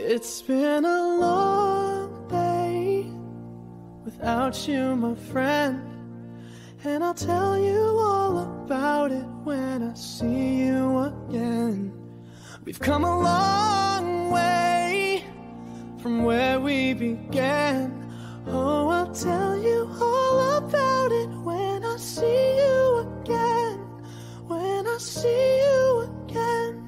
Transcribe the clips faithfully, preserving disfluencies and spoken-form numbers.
It's been a long day without you, my friend, and I'll tell you all about it when I see you again. We've come a long way from where we began. Oh, I'll tell you all about it when I see you again. When I see you again.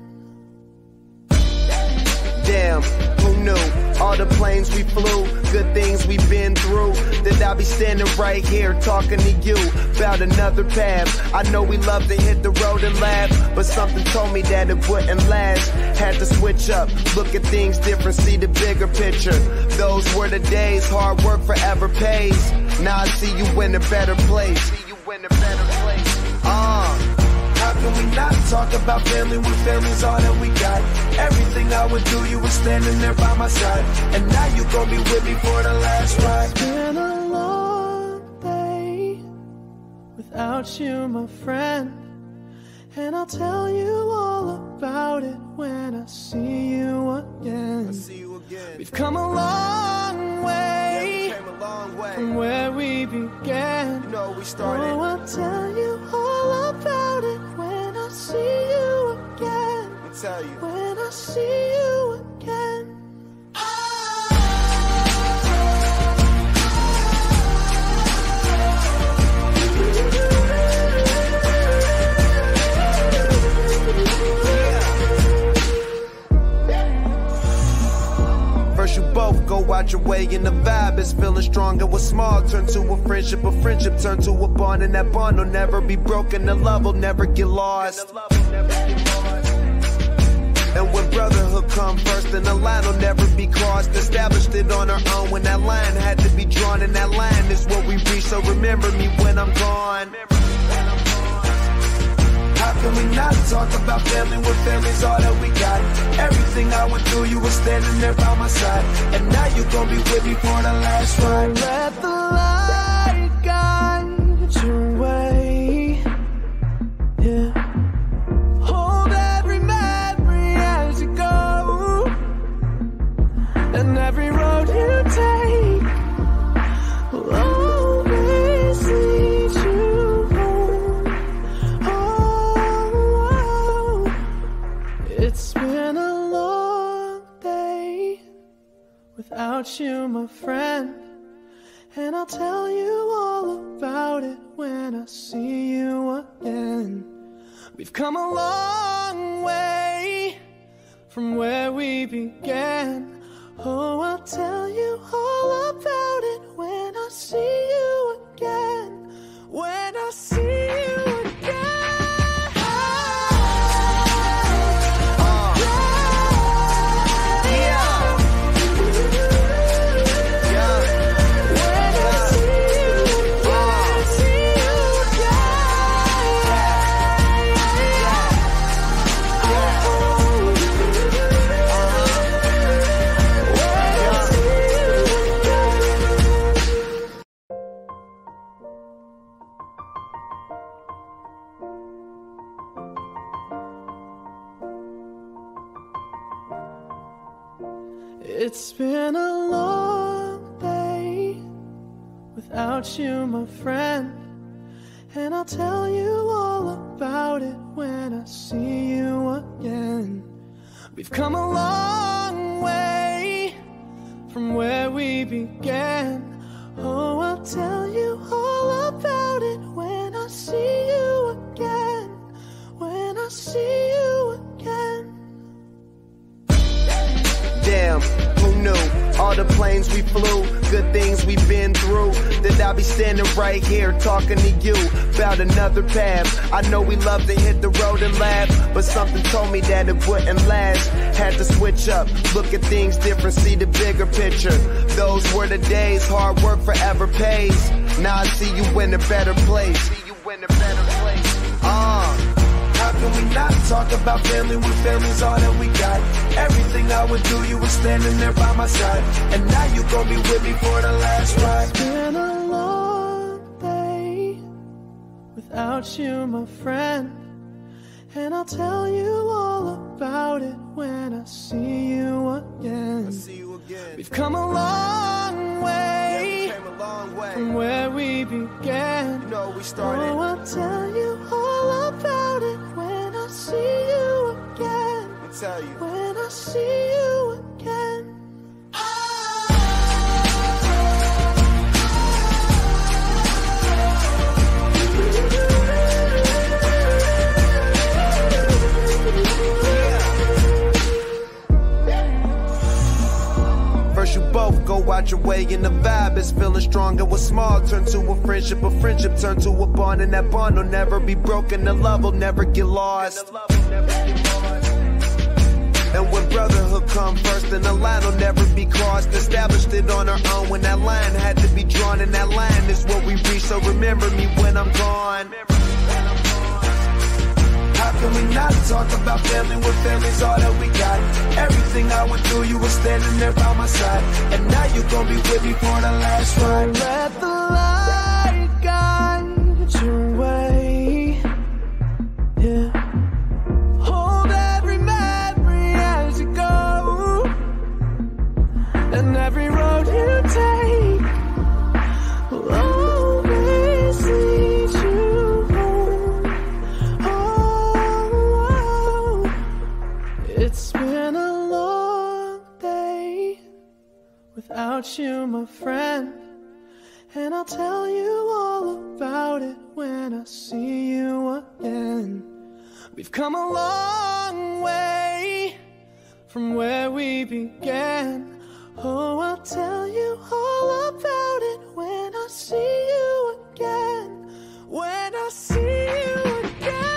Damn, who knew? All the planes we flew, good things we've been through, that I'll be standing right here talking to you about another path. I know we love to hit the road and laugh, but something told me that it wouldn't last. Had to switch up, look at things different, see the bigger picture. Those were the days, hard work forever pays. Now I see you in a better place. See you in a better place. Uh. How can we not talk about family when family's all that we got? Everything I would do, you were standing there by my side, and now you gon' be with me for the last ride. It's been a long day without you, my friend, and I'll tell you all about it when I see you again. I see you again. We've come a long way, yeah, we came a long way from where we began. You know we started. Oh, I'll tell you all about it when I see you again. Let me tell you. When I see you again. First you both go out your way and the vibe is feeling stronger. What's small turn to a friendship, a friendship turn to a bond, and that bond will never be broken, the love will never get lost. And when brotherhood come first, then the line will never be crossed. Established it on our own when that line had to be drawn, and that line is what we reach, so remember me when I'm gone. How can we not talk about family when family's all that we got? Everything I went through, you were standing there by my side, and now you gon' be with me for the last ride. Let the light guide your way, yeah. Hold every memory as you go, and every road you take will always lead you home. Oh, it's been a long day without you, my friend, and I'll tell you all about it when I see you again. We've come a long way from where we began. Oh, I'll tell you all about it when I see you again. When I see you again. It's been a long day without you, my friend, and I'll tell you all about it when I see you again. We've come a long way from where we began. Oh, I'll tell you all about it when I see you again. When I see you again. Damn, who knew? All the planes we flew, good things we've been through, that I'll be standing right here talking to you about another path. I know we love to hit the road and laugh, but something told me that it wouldn't last. Had to switch up, look at things different, see the bigger picture. Those were the days, hard work forever pays. Now I see you in a better place. See you in a better place. Uh. How can we not talk about family when family's all that we got? Everything I would do, you were standing there by my side, and now you gon' be with me for the last ride. It's been a long day without you, my friend, And I'll tell you all about it when I see you again. I see you again. We've come a long way, yeah, we came a long way from where we began. You know we started. Oh, I'll tell you all about it when I see you again. I'll tell you. When I see you again. First you both go out your way and the vibe is feeling strong. And what's small turn to a friendship, a friendship turn to a bond, and that bond will never be broken, the love will never get lost. And when brotherhood come first, then the line will never be crossed. Established it on our own when that line had to be drawn, and that line is what we reach, so remember me when I'm gone. How can we not talk about family when family's all that we got? Everything I went through, you were standing there by my side, and now you gon' be with me for the last ride. Let the light guide your way, yeah. Hold every memory as you go, and every road you take will always lead you home. Oh, it's been a long day without you, my friend, and I'll tell you all about it when I see you again. We've come a long way from where we began. Oh, I'll tell you all about it when I see you again. When I see you again.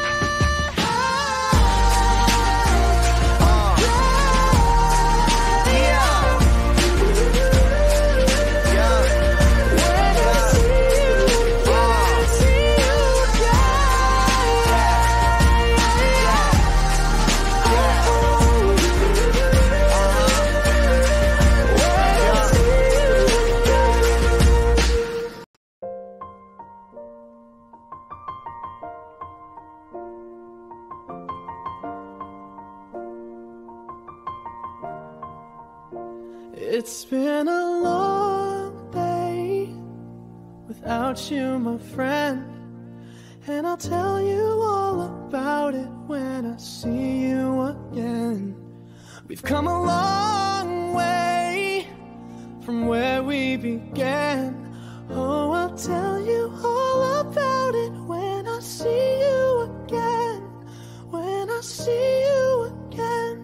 It's been a long day without you, my friend, and I'll tell you all about it when I see you again. We've come a long way from where we began. Oh, I'll tell you all about it when I see you again. When I see you again.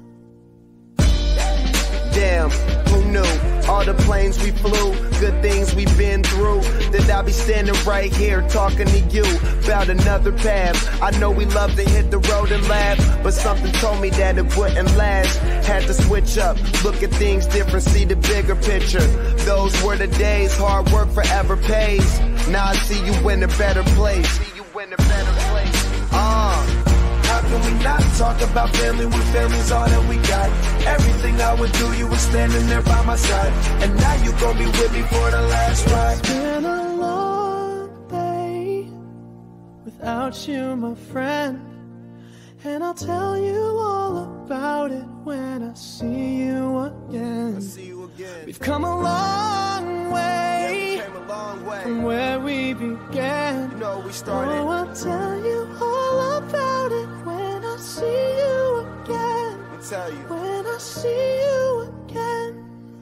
Damn, who knew? All the planes we flew, good things we've been through, that I'll be standing right here talking to you about another path. I know we love to hit the road and laugh, but something told me that it wouldn't last. Had to switch up, look at things different, see the bigger picture. Those were the days, hard work forever pays. Now I see you in a better place. See you in a better place. Uh How can we not talk about family when family's all that we got? Everything I went through, you were standing there by my side, and now you gon' be with me for the last ride. It's been a long day without you, my friend, and I'll tell you all about it when I see you again. I see you again. We've come a long way, yeah, we came a long way from where we began. You know we started. Oh, I'll tell you all about it when I see you again. I'll tell you. When I see you again.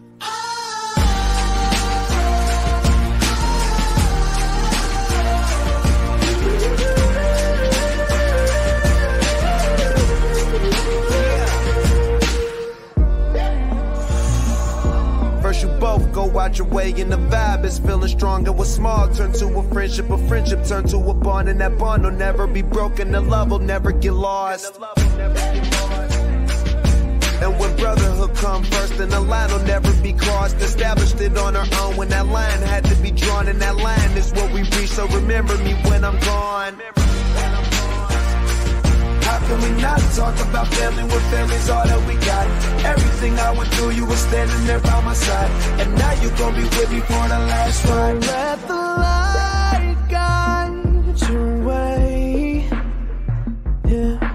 First you both go out your way and the vibe is feeling strong. And what's small turn to a friendship, a friendship turn to a bond, and that bond will never be broken, the love will never get lost. And when brotherhood come first, then the line will never be crossed. Established it on our own when that line had to be drawn, and that line is what we reach, so remember me when I'm gone. How can we not talk about family when family's all that we got? Everything I went through, you were standing there by my side, and now you gon' be with me for the last ride. Let the light guide your way, yeah.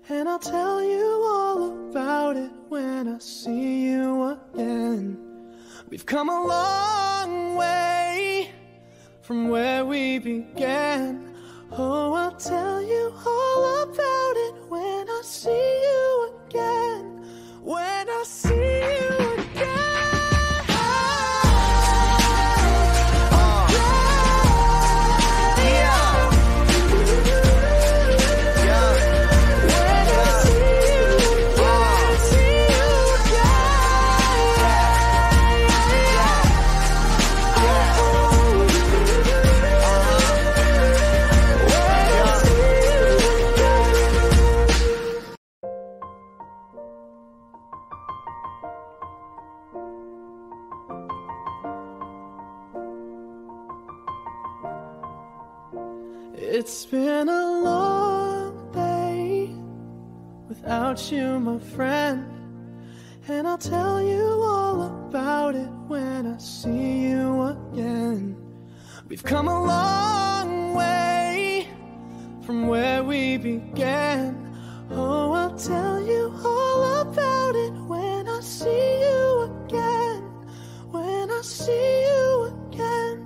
And I'll tell you all about it when I see you again. We've come a long way from where we began. Oh, I'll tell you all about it when I see you again. When I see you again. It's been a long day without you, my friend. And I'll tell you all about it when I see you again. We've come a long way from where we began. Oh, I'll tell you all about it when I see you again. When I see you again.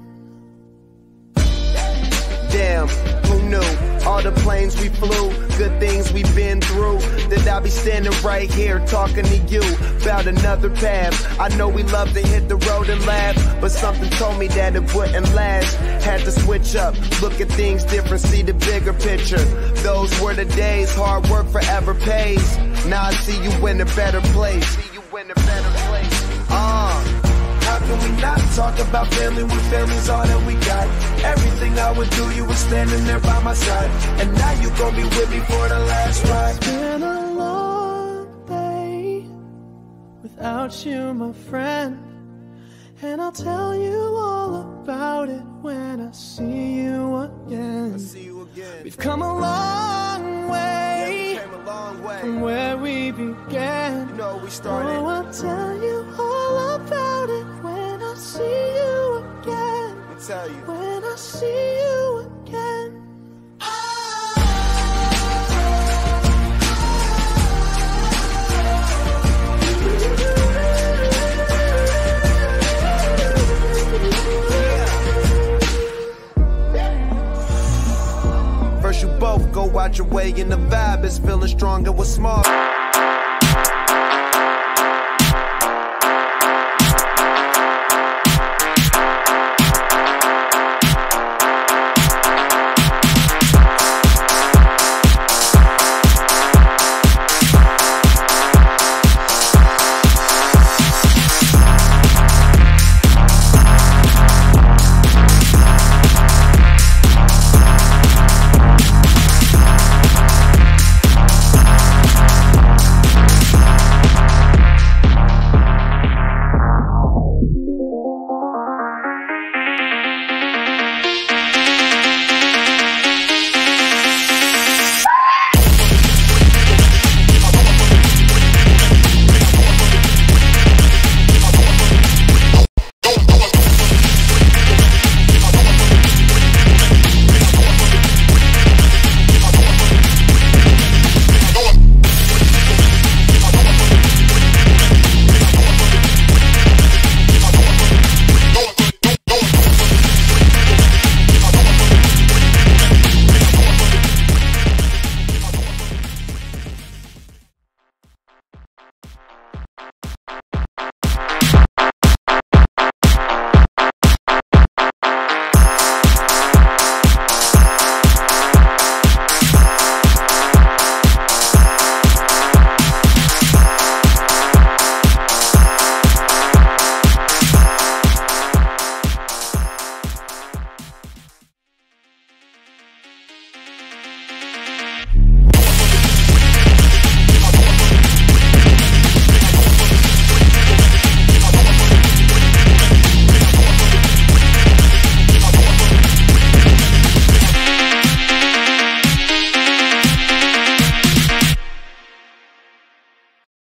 Damn, who knew? All the planes we flew, good things we've been through, that I'll be standing right here talking to you about another path. I know we love to hit the road and laugh, but something told me that it wouldn't last. Had to switch up, look at things different, see the bigger picture. Those were the days, hard work forever pays. Now I see you in a better place. See you in a better place. Uh. How can we not talk about family when family's all that we got? Everything I would do, you were standing there by my side. And now you gon' be with me for the last ride. It's been a long day without you, my friend. And I'll tell you all about it when I see you again. I see you again. We've come a long way, yeah, we came a long way from where we began. You know we started. Oh, I'll tell you all about it when I see you again. I'll tell you. When I see you again. First you both go out your way and the vibe is feeling strong and we're smart.